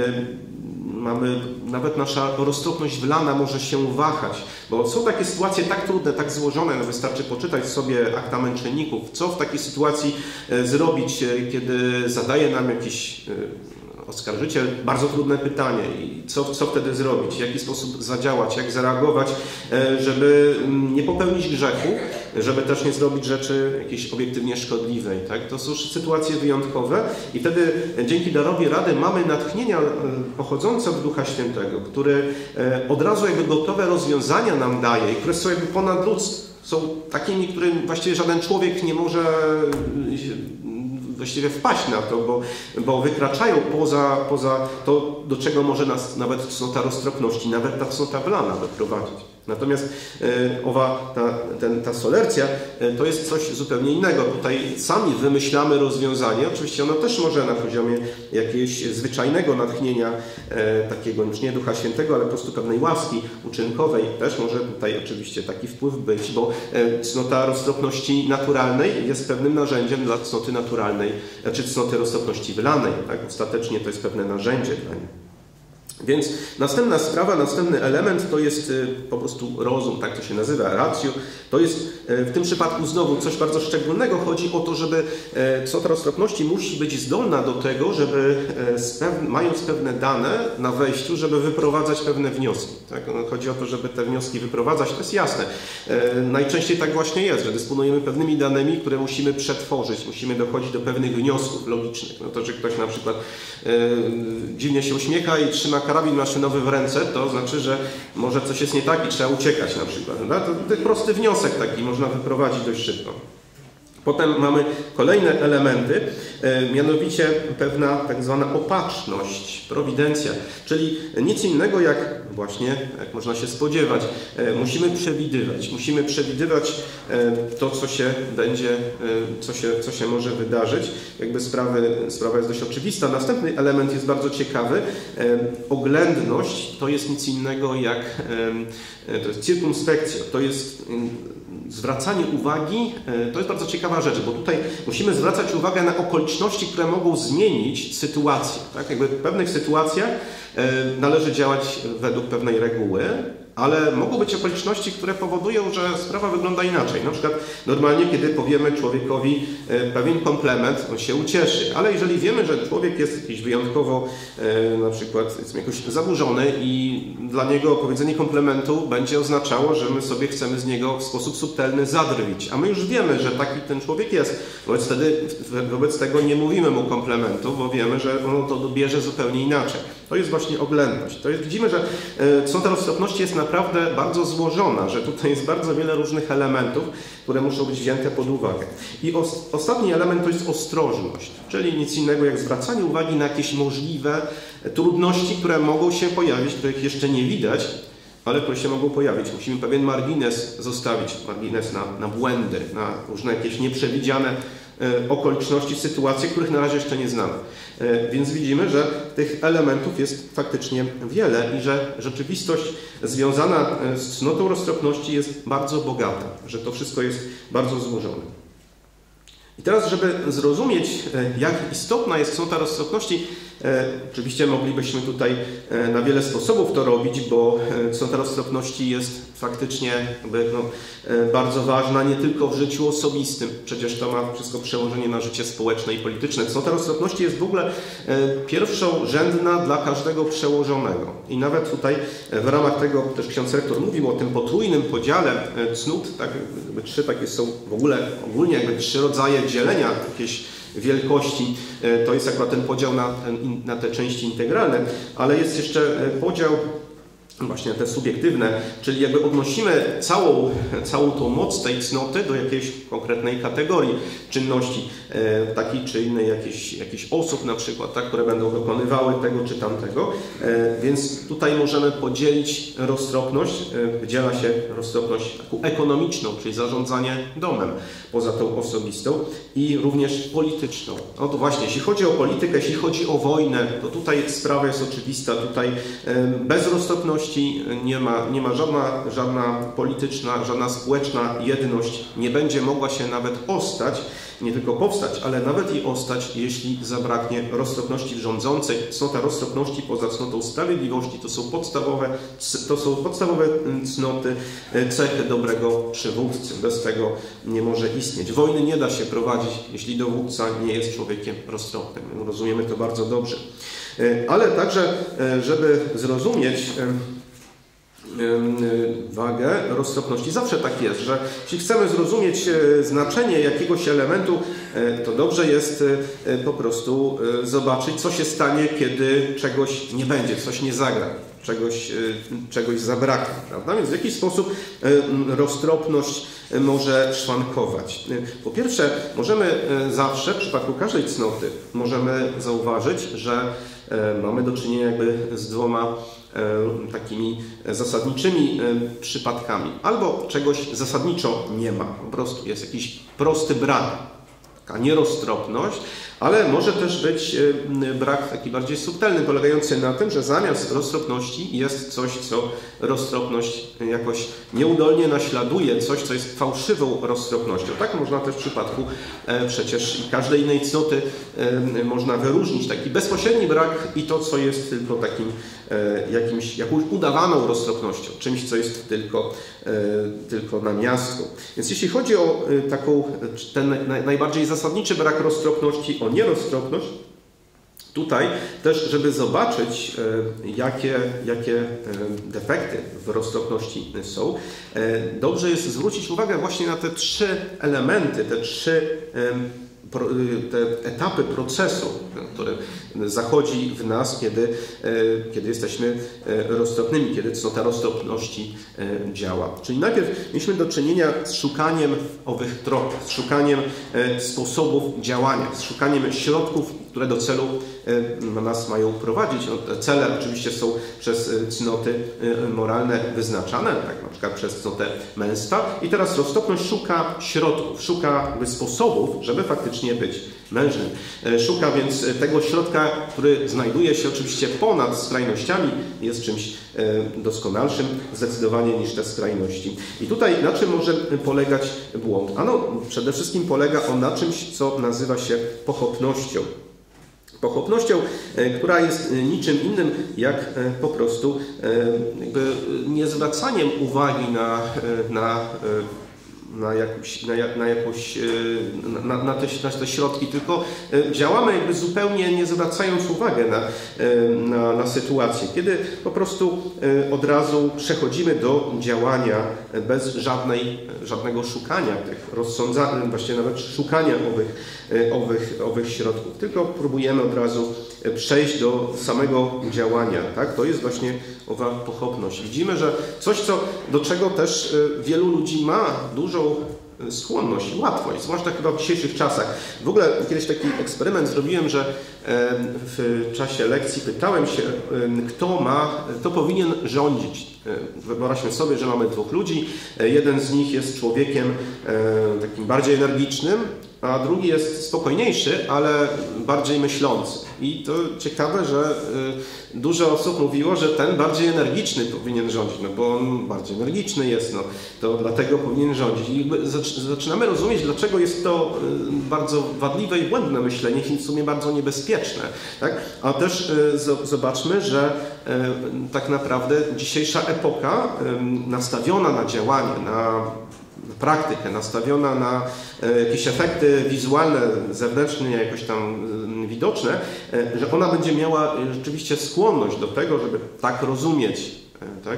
mamy, nawet nasza roztropność wlana może się wahać, bo są takie sytuacje tak trudne, tak złożone, no wystarczy poczytać sobie akta męczenników, co w takiej sytuacji zrobić, kiedy zadaje nam jakiś oskarżyciel bardzo trudne pytanie i co, co wtedy zrobić, w jaki sposób zadziałać, jak zareagować, żeby nie popełnić grzechu, żeby też nie zrobić rzeczy jakiejś obiektywnie szkodliwej. Tak? To są sytuacje wyjątkowe i wtedy dzięki darowi rady mamy natchnienia pochodzące od Ducha Świętego, który od razu jakby gotowe rozwiązania nam daje i które są jakby ponadludzkie. Są takimi, którym właściwie żaden człowiek nie może właściwie wpaść na to, bo, bo wykraczają poza, poza to, do czego może nas nawet cnota roztropności, nawet ta cnota wlana doprowadzić. Natomiast owa, ta, ten, ta solercja to jest coś zupełnie innego. Tutaj sami wymyślamy rozwiązanie. Oczywiście ono też może na poziomie jakiegoś zwyczajnego natchnienia, takiego już nie Ducha Świętego, ale po prostu pewnej łaski uczynkowej też może tutaj oczywiście taki wpływ być, bo cnota roztropności naturalnej jest pewnym narzędziem dla cnoty naturalnej, czy cnoty roztropności wylanej. Tak? Ostatecznie to jest pewne narzędzie dla niej. Więc następna sprawa, następny element to jest po prostu rozum, tak to się nazywa, ratio. To jest w tym przypadku znowu coś bardzo szczególnego. Chodzi o to, żeby cnota roztropności musi być zdolna do tego, żeby mając pewne dane na wejściu, żeby wyprowadzać pewne wnioski. Tak? Chodzi o to, żeby te wnioski wyprowadzać, to jest jasne. Najczęściej tak właśnie jest, że dysponujemy pewnymi danymi, które musimy przetworzyć, musimy dochodzić do pewnych wniosków logicznych. No to, że ktoś na przykład dziwnie się uśmiecha i trzyma karabin maszynowy w ręce, to znaczy, że może coś jest nie tak i trzeba uciekać na przykład. No to, to prosty wniosek taki można wyprowadzić dość szybko. Potem mamy kolejne elementy, mianowicie pewna tak zwana opatrzność, prowidencja, czyli nic innego jak właśnie, jak można się spodziewać, musimy przewidywać, musimy przewidywać to, co się będzie, co się, co się może wydarzyć. Jakby sprawy, sprawa jest dość oczywista. Następny element jest bardzo ciekawy. Oględność to jest nic innego jak, to jest cirkumspekcja, to jest zwracanie uwagi to jest bardzo ciekawa rzecz, bo tutaj musimy zwracać uwagę na okoliczności, które mogą zmienić sytuację. Tak? Jakby w pewnych sytuacjach należy działać według pewnej reguły, ale mogą być okoliczności, które powodują, że sprawa wygląda inaczej. Na przykład normalnie, kiedy powiemy człowiekowi pewien komplement, on się ucieszy, ale jeżeli wiemy, że człowiek jest jakiś wyjątkowo na przykład jakoś zaburzony i dla niego powiedzenie komplementu będzie oznaczało, że my sobie chcemy z niego w sposób subtelny zadrwić, a my już wiemy, że taki ten człowiek jest, wobec, wtedy, wobec tego nie mówimy mu komplementu, bo wiemy, że on to odbierze zupełnie inaczej. To jest właśnie oględność. To jest, widzimy, że cnota roztropności jest naprawdę bardzo złożona, że tutaj jest bardzo wiele różnych elementów, które muszą być wzięte pod uwagę. I os, ostatni element to jest ostrożność, czyli nic innego jak zwracanie uwagi na jakieś możliwe trudności, które mogą się pojawić, których jeszcze nie widać, ale które się mogą pojawić. Musimy pewien margines zostawić, margines na, na błędy, na różne jakieś nieprzewidziane okoliczności, sytuacje, których na razie jeszcze nie znamy. Więc widzimy, że tych elementów jest faktycznie wiele i że rzeczywistość związana z cnotą roztropności jest bardzo bogata, że to wszystko jest bardzo złożone. I teraz, żeby zrozumieć, jak istotna jest cnota roztropności, oczywiście moglibyśmy tutaj na wiele sposobów to robić, bo cnota roztropności jest faktycznie jakby, no, bardzo ważna nie tylko w życiu osobistym. Przecież to ma wszystko przełożenie na życie społeczne i polityczne. Cnota roztropności jest w ogóle pierwszorzędna dla każdego przełożonego. I nawet tutaj w ramach tego też ksiądz rektor mówił o tym potrójnym podziale cnót. Tak, jakby trzy takie są w ogóle ogólnie jakby trzy rodzaje dzielenia jakiejś wielkości. To jest akurat ten podział na, na te części integralne, ale jest jeszcze podział właśnie te subiektywne, czyli jakby odnosimy całą, całą tą moc tej cnoty do jakiejś konkretnej kategorii czynności, e, takiej czy innej, jakichś, jakichś osób na przykład, tak, które będą wykonywały tego czy tamtego. E, więc tutaj możemy podzielić roztropność, e, wydziela się roztropność taką ekonomiczną, czyli zarządzanie domem, poza tą osobistą, i również polityczną. No to właśnie, jeśli chodzi o politykę, jeśli chodzi o wojnę, to tutaj sprawa jest oczywista, tutaj e, bez roztropności Nie ma, nie ma żadna, żadna polityczna, żadna społeczna jedność nie będzie mogła się nawet ostać, nie tylko powstać, ale nawet i ostać, jeśli zabraknie roztropności rządzącej. Cnota roztropności poza cnotą sprawiedliwości to są podstawowe, to są podstawowe cnoty, cechy dobrego przywódcy. Bez tego nie może istnieć. Wojny nie da się prowadzić, jeśli dowódca nie jest człowiekiem roztropnym. Rozumiemy to bardzo dobrze. Ale także, żeby zrozumieć wagę roztropności. Zawsze tak jest, że jeśli chcemy zrozumieć znaczenie jakiegoś elementu, to dobrze jest po prostu zobaczyć, co się stanie, kiedy czegoś nie będzie, coś nie zagra, czegoś, czegoś zabraknie, prawda? Więc w jakiś sposób roztropność może szwankować. Po pierwsze, możemy zawsze, w przypadku każdej cnoty, możemy zauważyć, że mamy do czynienia jakby z dwoma takimi zasadniczymi przypadkami. Albo czegoś zasadniczo nie ma, po prostu jest jakiś prosty brak, taka nieroztropność, ale może też być brak taki bardziej subtelny, polegający na tym, że zamiast roztropności jest coś, co roztropność jakoś nieudolnie naśladuje, coś, co jest fałszywą roztropnością. Tak można też w przypadku przecież każdej innej cnoty można wyróżnić taki bezpośredni brak i to, co jest tylko takim jakimś, jakąś udawaną roztropnością, czymś, co jest tylko, tylko na miastku. Więc jeśli chodzi o taką, ten najbardziej zasadniczy brak roztropności, o nieroztropność, tutaj też, żeby zobaczyć, jakie, jakie defekty w roztropności są, dobrze jest zwrócić uwagę właśnie na te trzy elementy, te trzy te etapy procesu, który zachodzi w nas, kiedy, kiedy jesteśmy roztropnymi, kiedy cnota roztropności działa. Czyli najpierw mieliśmy do czynienia z szukaniem owych tropów, z szukaniem sposobów działania, z szukaniem środków, które do celu nas mają prowadzić. No, cele oczywiście są przez cnoty moralne wyznaczane, tak na przykład przez cnotę męstwa. I teraz roztropność szuka środków, szuka sposobów, żeby faktycznie być mężnym. Szuka więc tego środka, który znajduje się oczywiście ponad skrajnościami, jest czymś doskonalszym zdecydowanie niż te skrajności. I tutaj na czym może polegać błąd? Ano, przede wszystkim polega on na czymś, co nazywa się pochopnością. Pochopnością, która jest niczym innym jak po prostu jakby niezwracaniem uwagi na, na na, jakąś, na, na, jakąś, na, na, te, na te środki, tylko działamy jakby zupełnie nie zwracając uwagi na, na, na sytuację, kiedy po prostu od razu przechodzimy do działania bez żadnej, żadnego szukania tych rozsądzanych, właściwie nawet szukania owych, owych, owych środków, tylko próbujemy od razu przejść do samego działania. Tak? To jest właśnie owa pochopność. Widzimy, że coś, co, do czego też wielu ludzi ma dużą skłonność i łatwość, zwłaszcza chyba w dzisiejszych czasach. W ogóle kiedyś taki eksperyment zrobiłem, że w czasie lekcji pytałem się, kto ma, kto powinien rządzić. Wyobraźmy sobie, że mamy dwóch ludzi. Jeden z nich jest człowiekiem takim bardziej energicznym, a drugi jest spokojniejszy, ale bardziej myślący. I to ciekawe, że dużo osób mówiło, że ten bardziej energiczny powinien rządzić, no bo on bardziej energiczny jest, no to dlatego powinien rządzić. I zaczynamy rozumieć, dlaczego jest to bardzo wadliwe i błędne myślenie i w sumie bardzo niebezpieczne. Tak? A też zobaczmy, że tak naprawdę dzisiejsza epoka nastawiona na działanie, na praktykę, nastawiona na jakieś efekty wizualne, zewnętrzne, jakoś tam widoczne, że ona będzie miała rzeczywiście skłonność do tego, żeby tak rozumieć, tak,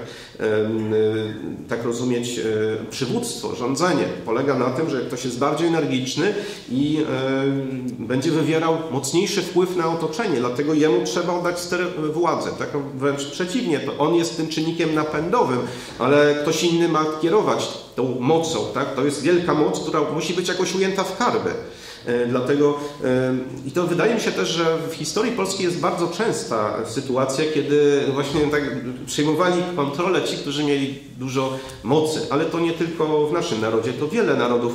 tak rozumieć przywództwo, rządzenie. Polega na tym, że ktoś jest bardziej energiczny i będzie wywierał mocniejszy wpływ na otoczenie, dlatego jemu trzeba oddać ster władzę. Tak? Wręcz przeciwnie, to on jest tym czynnikiem napędowym, ale ktoś inny ma kierować tą mocą. Tak? To jest wielka moc, która musi być jakoś ujęta w karby. Dlatego, i to wydaje mi się też, że w historii polskiej jest bardzo częsta sytuacja, kiedy właśnie tak przejmowali kontrolę ci, którzy mieli dużo mocy, ale to nie tylko w naszym narodzie, to wiele narodów,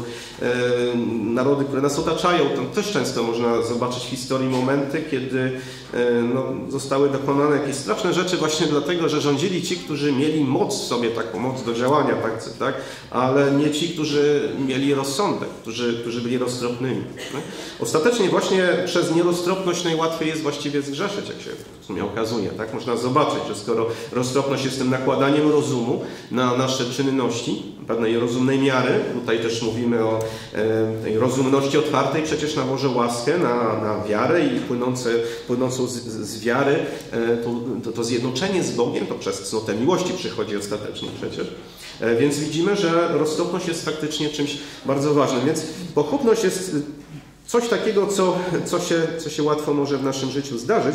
narody, które nas otaczają, tam też często można zobaczyć w historii momenty, kiedy no, zostały dokonane jakieś straszne rzeczy właśnie dlatego, że rządzili ci, którzy mieli moc w sobie, taką moc do działania, tak, tak, ale nie ci, którzy mieli rozsądek, którzy, którzy byli roztropnymi. Ostatecznie właśnie przez nieroztropność najłatwiej jest właściwie zgrzeszyć, jak się w sumie okazuje. Tak? Można zobaczyć, że skoro roztropność jest tym nakładaniem rozumu na nasze czynności, pewnej rozumnej miary, tutaj też mówimy o e, tej rozumności otwartej przecież na Bożą łaskę, na, na wiarę i płynące, płynącą z, z wiary, e, to, to, to zjednoczenie z Bogiem, to przez cnotę miłości przychodzi ostatecznie przecież. E, więc widzimy, że roztropność jest faktycznie czymś bardzo ważnym. Więc pochopność jest coś takiego, co, co, się, co się łatwo może w naszym życiu zdarzyć,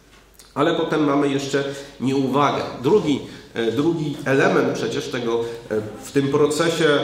ale potem mamy jeszcze nieuwagę. Drugi, drugi element przecież tego, w tym procesie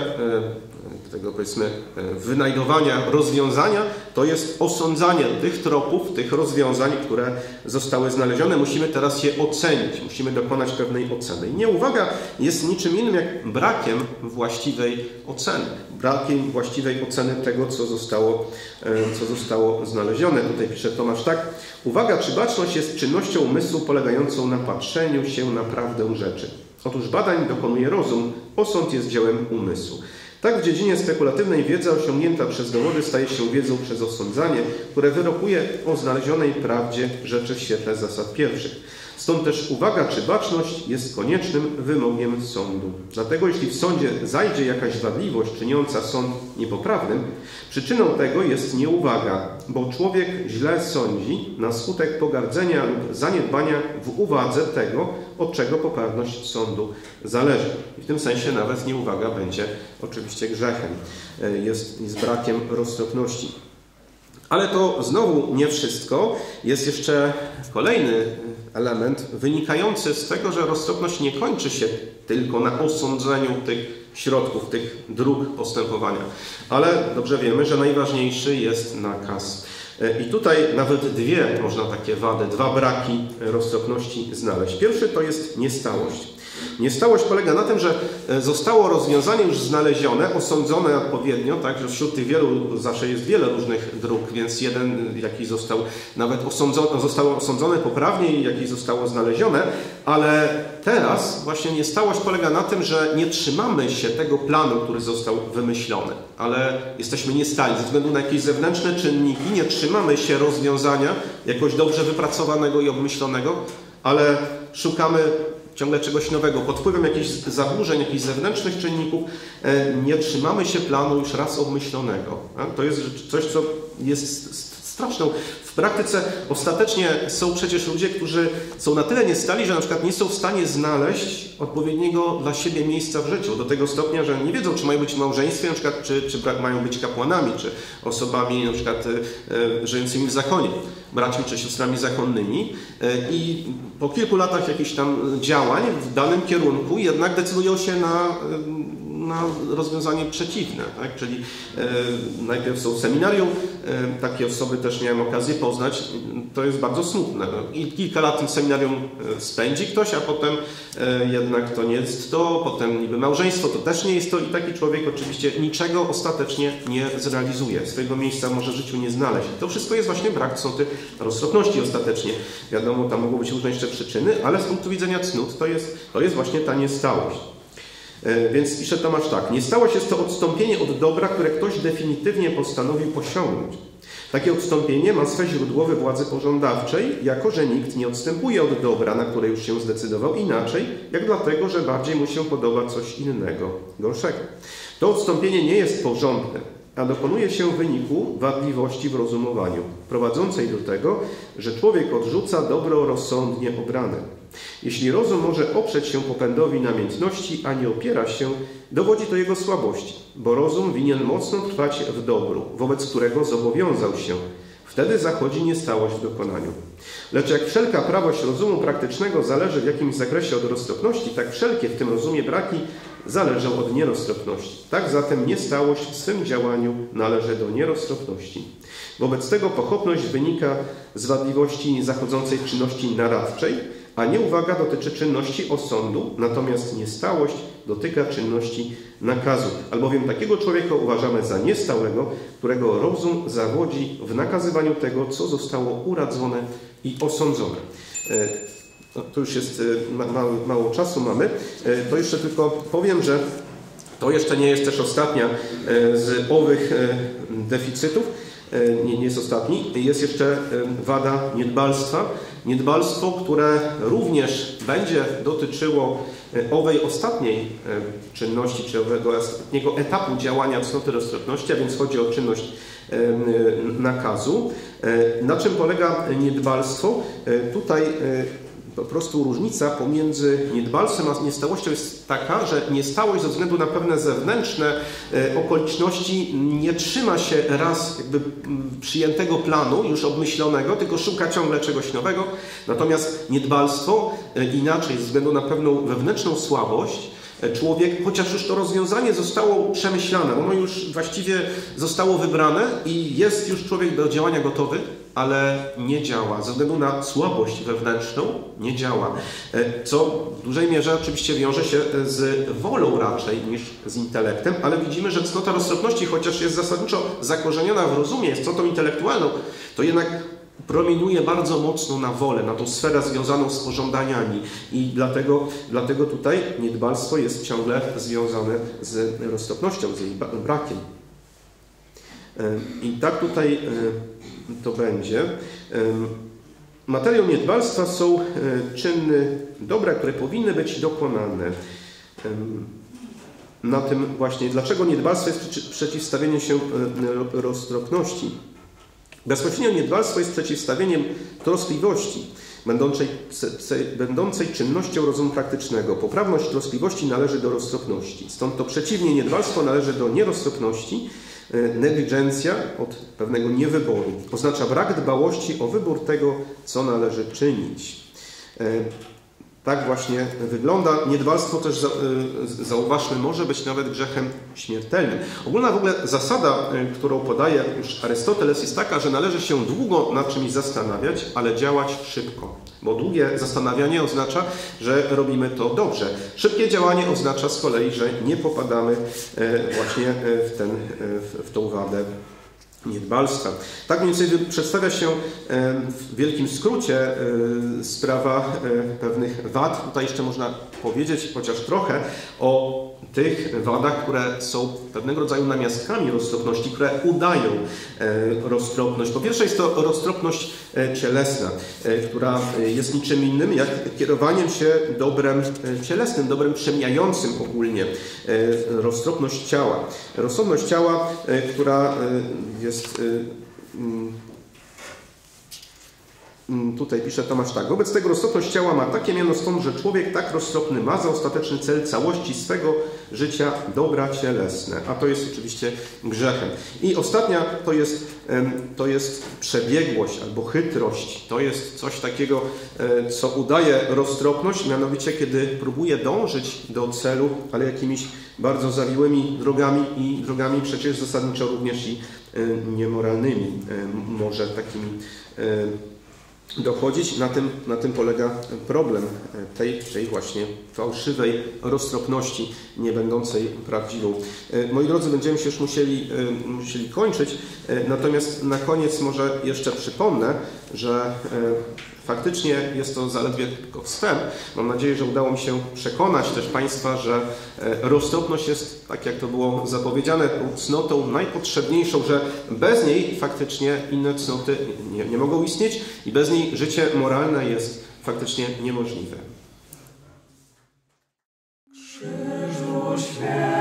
tego, powiedzmy, wynajdowania rozwiązania, to jest osądzanie tych tropów, tych rozwiązań, które zostały znalezione. Musimy teraz je ocenić, musimy dokonać pewnej oceny. I nieuwaga jest niczym innym jak brakiem właściwej oceny. Brakiem właściwej oceny tego, co zostało, co zostało znalezione. Tutaj pisze Tomasz tak. Uwaga czy baczność jest czynnością umysłu polegającą na patrzeniu się na prawdę rzeczy. Otóż badań dokonuje rozum, osąd jest dziełem umysłu. Tak w dziedzinie spekulatywnej wiedza osiągnięta przez dowody staje się wiedzą przez osądzanie, które wyrokuje o znalezionej prawdzie rzeczy w świetle zasad pierwszych. Stąd też uwaga czy baczność jest koniecznym wymogiem sądu. Dlatego jeśli w sądzie zajdzie jakaś wadliwość czyniąca sąd niepoprawnym, przyczyną tego jest nieuwaga, bo człowiek źle sądzi na skutek pogardzenia lub zaniedbania w uwadze tego, od czego poprawność sądu zależy. I w tym sensie nawet nieuwaga będzie oczywiście grzechem, jest, jest brakiem roztropności. Ale to znowu nie wszystko. Jest jeszcze kolejny element wynikający z tego, że roztropność nie kończy się tylko na osądzeniu tych środków, tych dróg postępowania. Ale dobrze wiemy, że najważniejszy jest nakaz. I tutaj nawet dwie, można takie wady, dwa braki roztropności znaleźć. Pierwszy to jest niestałość. Niestałość polega na tym, że zostało rozwiązanie już znalezione, osądzone odpowiednio, tak, że wśród tych wielu zawsze jest wiele różnych dróg, więc jeden jakiś został nawet osądzony, zostało osądzone poprawnie, jakiś zostało znalezione, ale teraz właśnie niestałość polega na tym, że nie trzymamy się tego planu, który został wymyślony, ale jesteśmy niestali ze względu na jakieś zewnętrzne czynniki, nie trzymamy się rozwiązania jakoś dobrze wypracowanego i obmyślonego, ale szukamy ciągle czegoś nowego. Pod wpływem jakichś zaburzeń, jakichś zewnętrznych czynników nie trzymamy się planu już raz obmyślonego. To jest coś, co jest straszną. W praktyce ostatecznie są przecież ludzie, którzy są na tyle niestali, że na przykład nie są w stanie znaleźć odpowiedniego dla siebie miejsca w życiu. Do tego stopnia, że nie wiedzą, czy mają być w małżeństwie, na przykład, czy, czy mają być kapłanami, czy osobami na przykład e, żyjącymi w zakonie, braćmi czy siostrami zakonnymi. E, I po kilku latach jakichś tam działań w danym kierunku jednak decydują się na e, na rozwiązanie przeciwne, tak? Czyli e, najpierw są w seminarium, e, takie osoby też miałem okazję poznać, to jest bardzo smutne. No. I kilka lat w tym seminarium spędzi ktoś, a potem e, jednak to nie jest to, potem niby małżeństwo to też nie jest to i taki człowiek oczywiście niczego ostatecznie nie zrealizuje, swojego miejsca może w życiu nie znaleźć. To wszystko jest właśnie brak cnoty, roztropności ostatecznie. Wiadomo, tam mogą być różne jeszcze przyczyny, ale z punktu widzenia cnót to jest, to jest właśnie ta niestałość. Więc pisze Tomasz tak. Niestałość jest to odstąpienie od dobra, które ktoś definitywnie postanowił osiągnąć. Takie odstąpienie ma swe źródło we władzy pożądawczej, jako że nikt nie odstępuje od dobra, na które już się zdecydował inaczej, jak dlatego, że bardziej mu się podoba coś innego, gorszego. To odstąpienie nie jest porządne, a dokonuje się w wyniku wadliwości w rozumowaniu, prowadzącej do tego, że człowiek odrzuca dobro rozsądnie obrane. Jeśli rozum może oprzeć się popędowi namiętności, a nie opiera się, dowodzi to jego słabości, bo rozum winien mocno trwać w dobru, wobec którego zobowiązał się. Wtedy zachodzi niestałość w dokonaniu. Lecz jak wszelka prawość rozumu praktycznego zależy w jakimś zakresie od roztropności, tak wszelkie w tym rozumie braki zależą od nieroztropności. Tak zatem niestałość w swym działaniu należy do nieroztropności. Wobec tego pochopność wynika z wadliwości zachodzącej w czynności naradczej, a nieuwaga dotyczy czynności osądu, natomiast niestałość dotyka czynności nakazu. Albowiem takiego człowieka uważamy za niestałego, którego rozum zawodzi w nakazywaniu tego, co zostało uradzone i osądzone. No, to już jest mało, mało czasu mamy. To jeszcze tylko powiem, że to jeszcze nie jest też ostatnia z owych deficytów. Nie, nie jest ostatni. Jest jeszcze wada niedbalstwa. Niedbalstwo, które również będzie dotyczyło owej ostatniej czynności, czy owego ostatniego etapu działania cnoty roztropności, a więc chodzi o czynność nakazu. Na czym polega niedbalstwo? Tutaj po prostu różnica pomiędzy niedbalstwem a niestałością jest taka, że niestałość ze względu na pewne zewnętrzne okoliczności nie trzyma się raz jakby przyjętego planu, już obmyślonego, tylko szuka ciągle czegoś nowego. Natomiast niedbalstwo inaczej, ze względu na pewną wewnętrzną słabość, człowiek, chociaż już to rozwiązanie zostało przemyślane, ono już właściwie zostało wybrane i jest już człowiek do działania gotowy, ale nie działa. Ze względu na słabość wewnętrzną nie działa. Co w dużej mierze oczywiście wiąże się z wolą raczej niż z intelektem, ale widzimy, że cnota roztropności, chociaż jest zasadniczo zakorzeniona w rozumie, jest cnotą intelektualną, to jednak promieniuje bardzo mocno na wolę, na tą sferę związaną z pożądaniami i dlatego, dlatego tutaj niedbalstwo jest ciągle związane z roztropnością, z jej brakiem. I tak tutaj to będzie. Materią niedbalstwa są czyny dobra, które powinny być dokonane. Na tym właśnie, dlaczego niedbalstwo jest przeciwstawieniem się roztropności. Bezpośrednio niedbalstwo jest przeciwstawieniem troskliwości, będącej, będącej czynnością rozumu praktycznego. Poprawność troskliwości należy do roztropności. Stąd to przeciwnie niedbalstwo należy do nieroztropności. Negligencja od pewnego niewyboru. Oznacza brak dbałości o wybór tego, co należy czynić. Tak właśnie wygląda. Niedbalstwo też, zauważmy, może być nawet grzechem śmiertelnym. Ogólna w ogóle zasada, którą podaje już Arystoteles, jest taka, że należy się długo nad czymś zastanawiać, ale działać szybko. Bo długie zastanawianie oznacza, że robimy to dobrze. Szybkie działanie oznacza z kolei, że nie popadamy właśnie w, ten, w tą wadę niedbalstwa. Tak mniej więcej przedstawia się w wielkim skrócie sprawa pewnych wad. Tutaj jeszcze można powiedzieć chociaż trochę o tych wadach, które są pewnego rodzaju namiastkami roztropności, które udają roztropność. Po pierwsze jest to roztropność cielesna, która jest niczym innym jak kierowaniem się dobrem cielesnym, dobrem przemijającym ogólnie. Roztropność ciała. Roztropność ciała, która jest... Tutaj pisze Tomasz tak. Wobec tego roztropność ciała ma takie miano stąd, że człowiek tak roztropny ma za ostateczny cel całości swego życia dobra cielesne. A to jest oczywiście grzechem. I ostatnia to jest, to jest przebiegłość albo chytrość. To jest coś takiego, co udaje roztropność, mianowicie kiedy próbuje dążyć do celu, ale jakimiś bardzo zawiłymi drogami i drogami przecież zasadniczo również i niemoralnymi. Może takimi dochodzić. Na tym, na tym polega problem tej, tej właśnie fałszywej roztropności, nie będącej prawdziwą. Moi drodzy, będziemy się już musieli, musieli kończyć, natomiast na koniec może jeszcze przypomnę, że faktycznie jest to zaledwie tylko wstęp. Mam nadzieję, że udało mi się przekonać też Państwa, że roztropność jest, tak jak to było zapowiedziane, cnotą najpotrzebniejszą, że bez niej faktycznie inne cnoty nie, nie mogą istnieć i bez niej życie moralne jest faktycznie niemożliwe. Krzyżu święty.